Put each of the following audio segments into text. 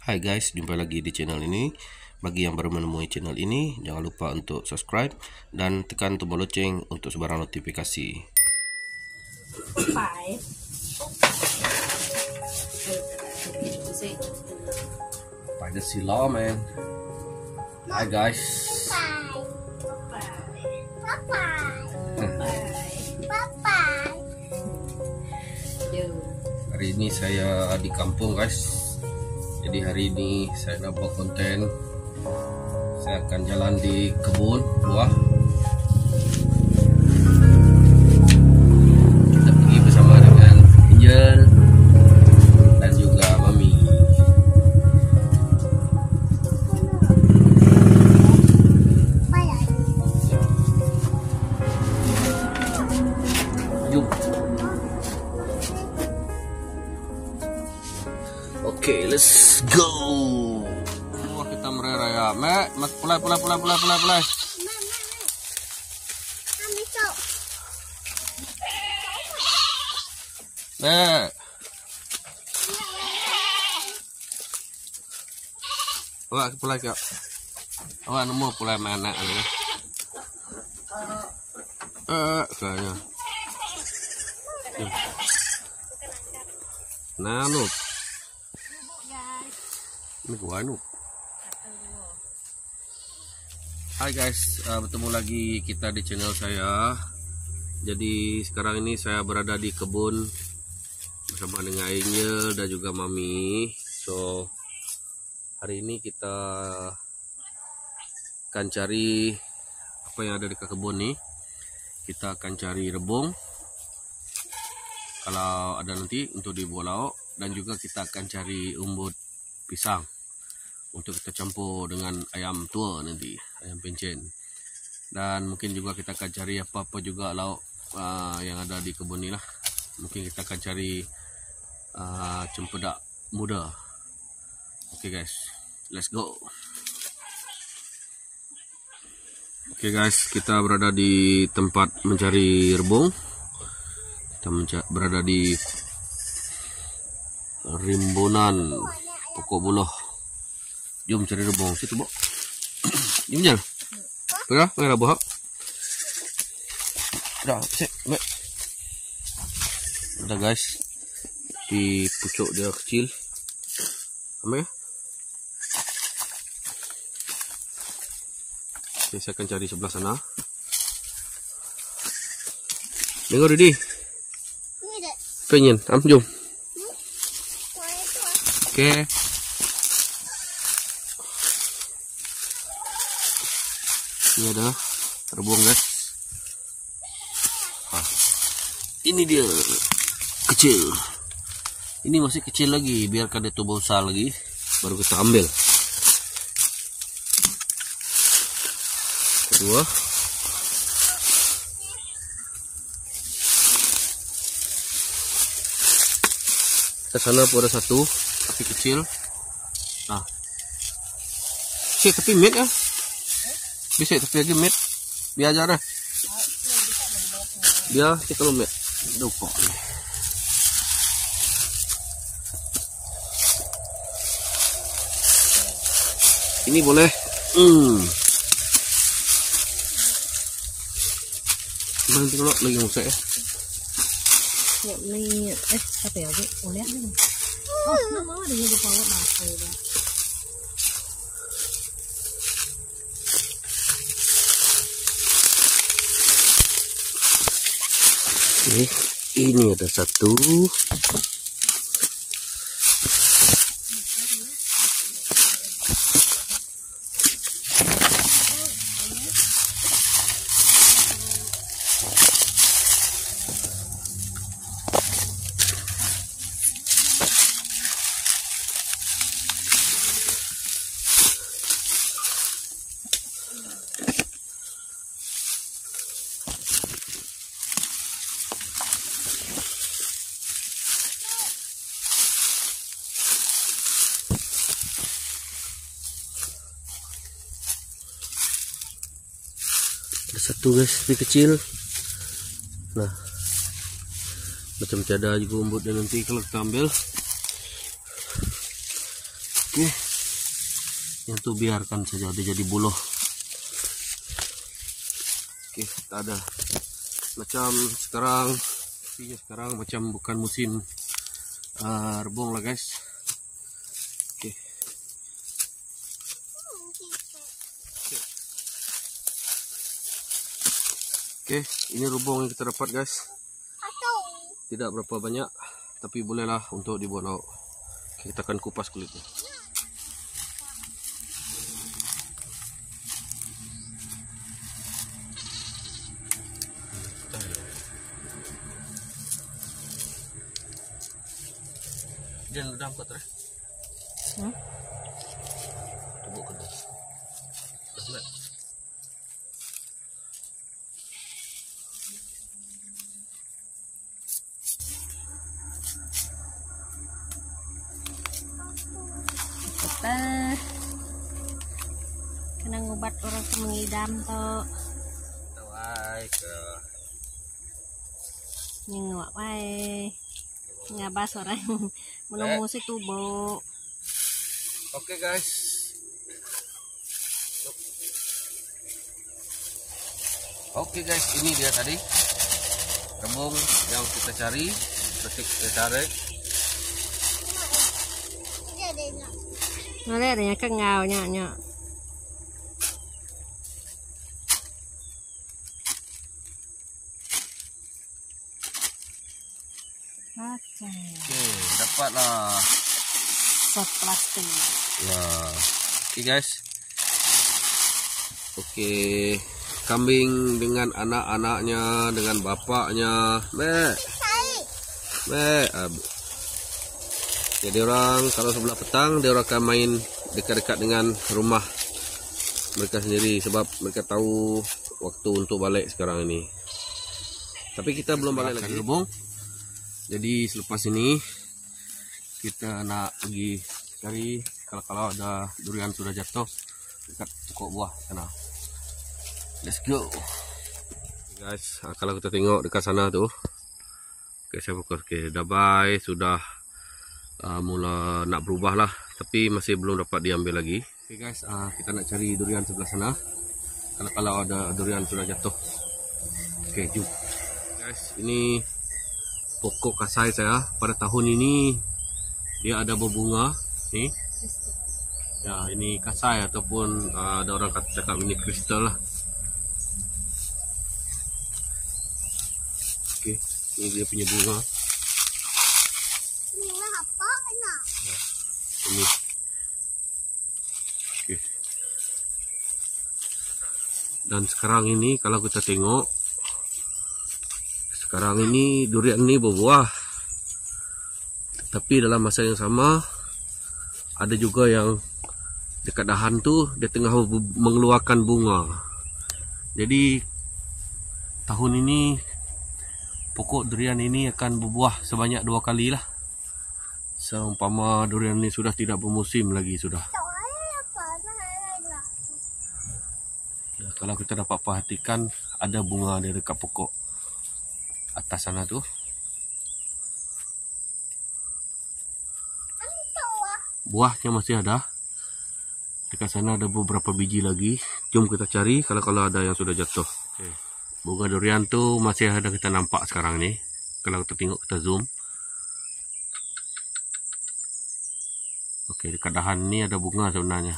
Hai guys, jumpa lagi di channel ini. Bagi yang baru menemui channel ini, jangan lupa untuk subscribe dan tekan tombol lonceng untuk sebarang notifikasi. By the sila, man. Hi guys. Hari ini saya di kampung guys. Jadi hari ini saya nak buat konten. Saya akan jalan di kebun buah. Kita pergi bersama dengan Angel dan juga Mami. Jom. Oke, let's go. Wah, kita merera ya. Mek, pulai. Mek. Wah, pulai kak. Wah, nemu pulai mana ini? Kayaknya. Nah, lu. Ini gua nu. Hai guys, bertemu lagi kita di channel saya. Jadi sekarang ini saya berada di kebun bersama dengan Angel dan juga Mami. So hari ini kita akan cari apa yang ada di kebun nih. Kita akan cari rebung kalau ada nanti untuk dibuat lauk, dan juga kita akan cari umbut pisang untuk kita campur dengan ayam tua nanti, ayam pencen. Dan mungkin juga kita akan cari apa-apa juga lauk yang ada di kebun ni lah. Mungkin kita akan cari cempedak muda. Oke guys, let's go. Oke guys, kita berada di tempat mencari rebung. Kita berada di rimbunan pokok buloh. Jom cari rebung situ, Bok. Jom jalan. Pegang buah. Dah, sip, baik. Ada guys. Di pucuk dia kecil. Ambil ya. Oke, saya akan cari sebelah sana. Dengar Didi. Pengen, jom. Oke. Ini ada rebung guys. Ini dia kecil. Ini masih kecil lagi, biarkan dia tumbuh besar lagi, baru kita ambil. Kedua. Ke sana pun ada satu, tapi kecil. Nah, tapi mid ya. Bisa tapi lagi met. Biar aja dah. Biar kita lo met. Lupa ni. Ini boleh. Nanti kalau lagi musak ya. Ni apa ya? Boleh ni. Oh, nama ada yang bawa masuk dia. Ini ada satu. Ada satu guys, lebih kecil. Nah, macam ada juga umbutnya nanti kalau kita ambil. Oke, yang tuh biarkan saja, dia jadi buluh. Oke, tak ada. Macam sekarang macam bukan musim rebung lah guys. Oke. Oke, ini rebung yang kita dapat guys. Tidak berapa banyak, tapi bolehlah untuk dibuat lauk. Kita akan kupas kulitnya. Jangan udah angkat terus. Tunggu kedua. Dah. Kena ngobat orang mengidam tuh. Tawai ke. Nyengok wae. Ngabas orang menemu musik tubuh. Oke guys. Oke guys, ini dia tadi rebung yang kita cari, kita tarik. Nó đây là cái ngào nha nha. Oke, dapatlah sop plastik. Ya, oke guys. Oke, kambing dengan anak-anaknya, dengan bapaknya. Jadi orang kalau sebelah petang dia orang akan main dekat-dekat dengan rumah mereka sendiri sebab mereka tahu waktu untuk balik sekarang ini. Tapi kita belum balik lagi. Rebung. Jadi selepas ini kita nak pergi cari kalau ada durian sudah jatuh dekat pokok buah sana. Let's go. Guys, kalau kita tengok dekat sana tuh. Oke, saya fokus. Oke, dah bye, sudah mula nak berubah lah, tapi masih belum dapat diambil lagi. Oke guys, kita nak cari durian sebelah sana. Kalau ada durian sudah jatuh. Oke, jom guys. Ini pokok kasai saya. Pada tahun ini dia ada berbunga nih. Ya, ini kasai ataupun ada orang cakap ini kristal lah. Oke, ini dia punya bunga. Ini. Oke. Dan sekarang ini kalau kita tengok, sekarang ini durian ini berbuah, tapi dalam masa yang sama ada juga yang dekat dahan tuh dia tengah mengeluarkan bunga. Jadi tahun ini pokok durian ini akan berbuah sebanyak 2 kali lah. Seumpama durian ini sudah tidak bermusim lagi sudah. Ya, kalau kita dapat perhatikan ada bunga di dekat pokok atas sana tuh. Buahnya masih ada. Dekat sana ada beberapa biji lagi. Jom kita cari kalau ada yang sudah jatuh. Oke. Bunga durian tuh masih ada kita nampak sekarang nih. Kalau kita tengok, kita zoom. Oke, dekat dahan ini ada bunga sebenarnya.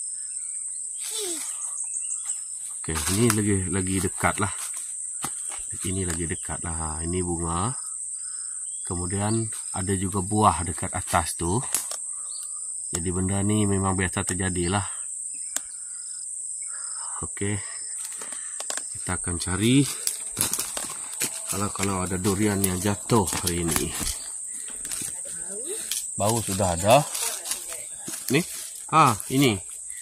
Oke, ini lagi dekat lah. Ini lagi dekat lah. Ini bunga. Kemudian ada juga buah dekat atas tuh. Jadi benda ini memang biasa terjadi lah. Oke, kita akan cari kalau ada durian yang jatuh hari ini. Bau sudah ada. Nih, ini.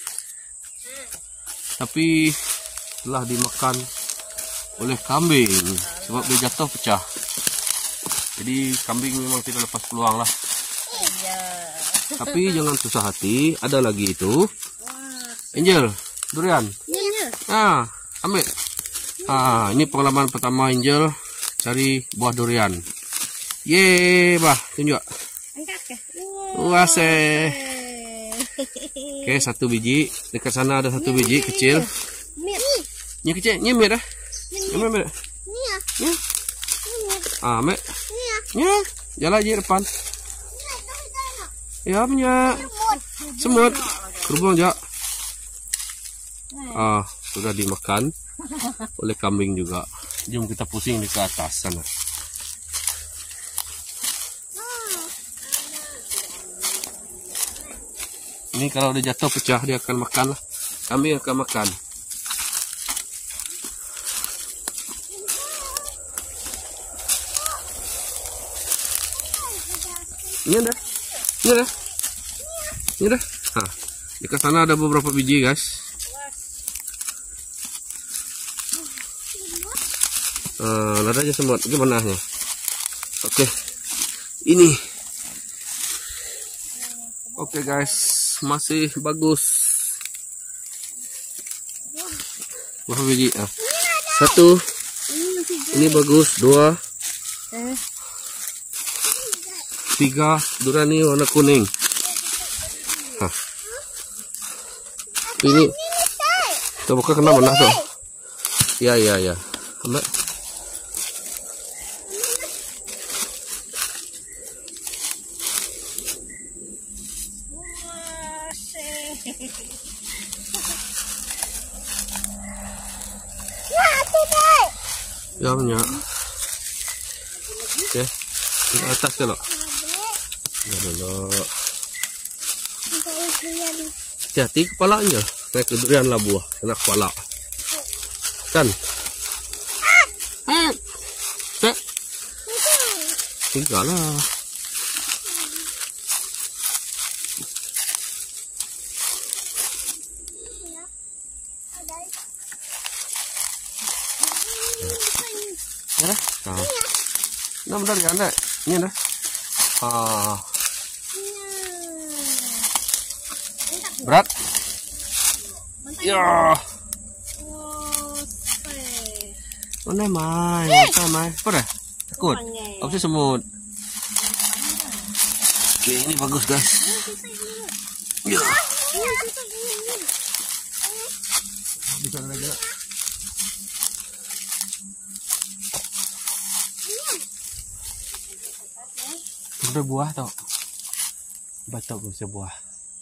Tapi telah dimakan oleh kambing sebab dia jatuh pecah. Jadi kambing memang tidak lepas peluang lah. Tapi jangan susah hati, ada lagi itu. Angel, durian. Ambil. Ini pengalaman pertama Angel cari buah durian. Yeay, bah, tunjuk. Wase. Oke, 1 biji. Dekat sana ada 1 biji kecil. Ini kecil, ini mir dah. Ini mir. Ini. Ah, mir. Ini. Jalan aja depan. Ya, punya. Semut. Kerubung aja. Ah, sudah dimakan oleh kambing juga. Jom kita pusing di ke atas sana. Ini kalau udah jatuh pecah dia akan makan lah. Kambing akan makan. Ini ada. Ini ada. Ini ada. Hah. Dekat sana ada beberapa biji, guys. Ada aja semut. Gimana nya? Oke. Ini. Oke, guys. Masih bagus. Berapa biji? 1. Ini bagus. 2. 3. Durani warna kuning. Hah. Ini. Kita buka kena mana tuh? Ya. Ambil. Ya punya. Oke. Di atas kalau. Ya dulu. Hati-hati kepalanya. Kayak kedurian lah buah. Kena kepala. Kan? Tinggal lah. Ya, nah, benar kan, Nek? Ini dah. Berat. Ya. Mana mai? Apa dah? Takut. Apa sih semut? Oke, ini bagus, guys. Ya. Bisa lagi. Udah buah tau. Batok bisa buah.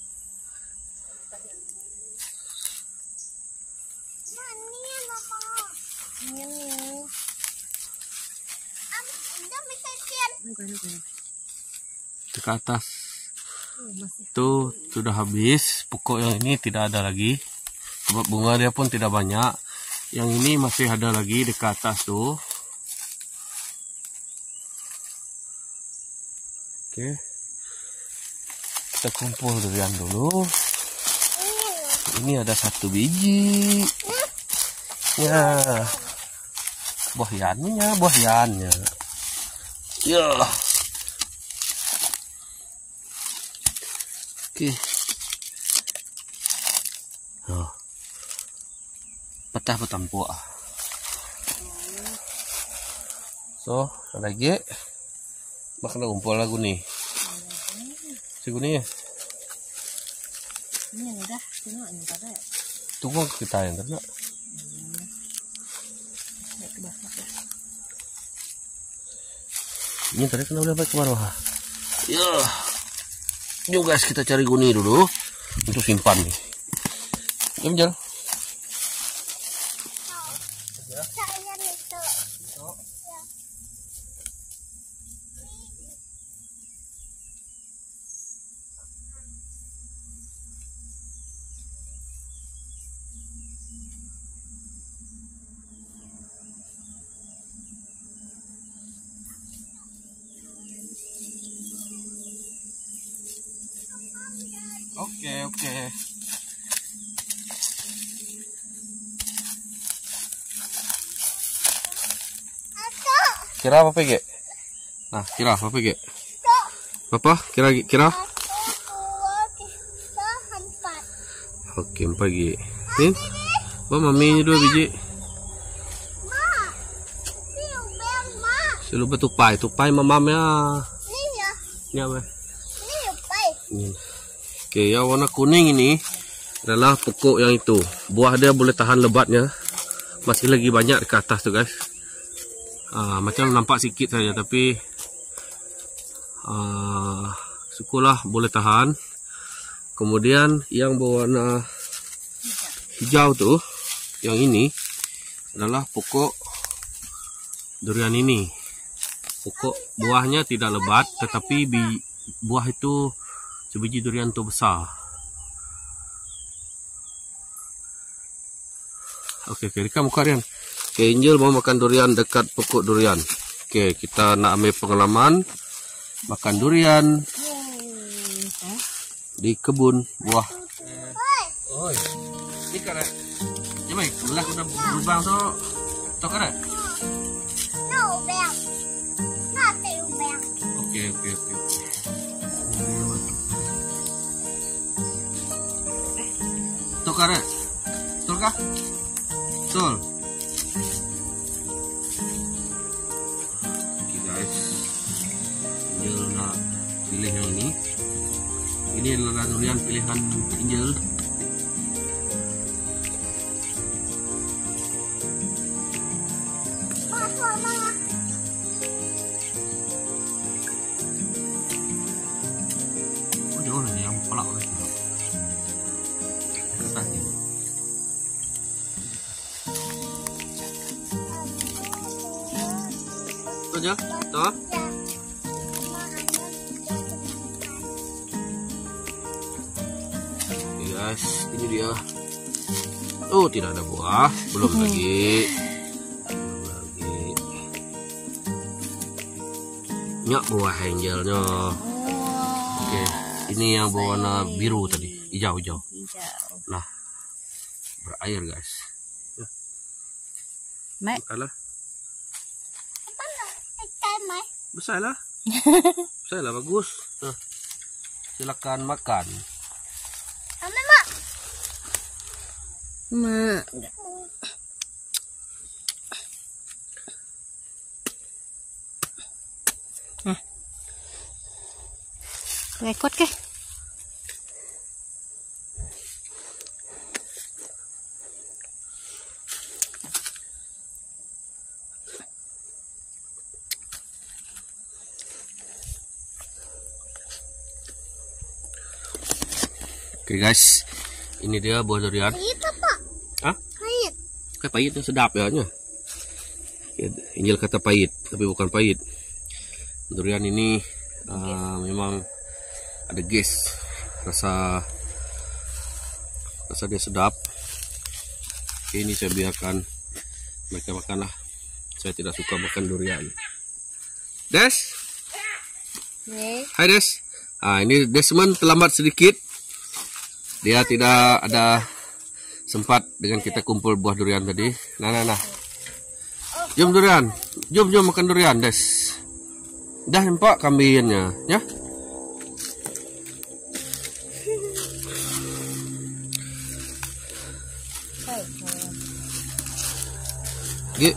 Itu ke atas. Tuh sudah habis. Pokok yang ini tidak ada lagi. Sebab bunga dia pun tidak banyak. Yang ini masih ada lagi di ke atas tuh. Oke, kita kumpul durian dulu. Ini ada 1 biji. Ya, buahyannya. Ya. Oke. Oh. Petah petampuk. So, ada lagi. Makan kumpul lagu nih. Segini ya. Ini udah, tengok ini pada. Tunggu kita yang ternak. Ini tadi kena udah baik kemana? Ya. Yuk guys, kita cari guni dulu untuk simpan nih. Jom. Oke. Kira apa PG? Nah, kira apa PG? Apa? Kira? Oke, 4 G. Ini? Mami ini 2 biji. Selalu tupai mamamnya. Ini apa? Ini. Oke, yang warna kuning ini adalah pokok yang itu. Buah dia boleh tahan lebatnya. Masih lagi banyak di atas tuh guys. Macam nampak sikit saja, tapi syukurlah boleh tahan. Kemudian yang berwarna hijau tuh, yang ini adalah pokok durian ini. Pokok buahnya tidak lebat, tetapi buah itu sebiji durian tu besar. Oke, Rika muka Rian. Oke, Angel mau makan durian dekat pokok durian. Oke, kita nak ambil pengalaman makan durian di kebun buah. Oi, ini kan? Jemai, belah udah berubah tu kan? Oke. Tu kan? Betul kah? Betul. Oke guys, Angel nak pilih yang ini. Ini adalah durian pilihan Angel. Oh jauh lah yang pelak lah. Aja, toh. Guys, ini dia. Oh, tidak ada buah, belum lagi. Nyak buah Angelnya. Oke, ini yang berwarna biru tadi, hijau. Nah, berair guys. Makanlah. Besar lah. Bagus. Silakan makan. Mak. Rekod ke? Oke guys, ini dia buah durian. Pahit apa? Hah? Pahit. Kayak pahit yang sedap ya. Angel kata pahit, tapi bukan pahit. Durian ini memang ada gas, rasa dia sedap. Oke, ini saya biarkan mereka makan lah. Saya tidak suka makan durian. Des, hai Des. Ini Desmond terlambat sedikit. Dia tidak ada sempat dengan kita kumpul buah durian tadi. Nah. Jom durian. Jom makan durian, Des. Dah nampak kambingnya, ya? Gi.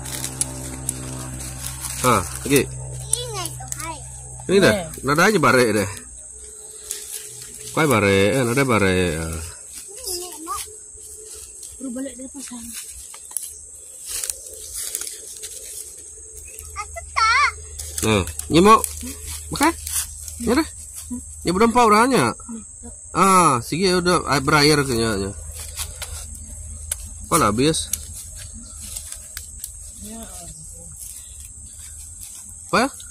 Gi. Ini dah. Nada aja bare deh. Kau bare, ada bare. Baru balik dari pasar. Ni mau makan? Ya dah. Ni belum pau rahnya. Sige udah berair kayaknya. Kau lah habis. Apa ya?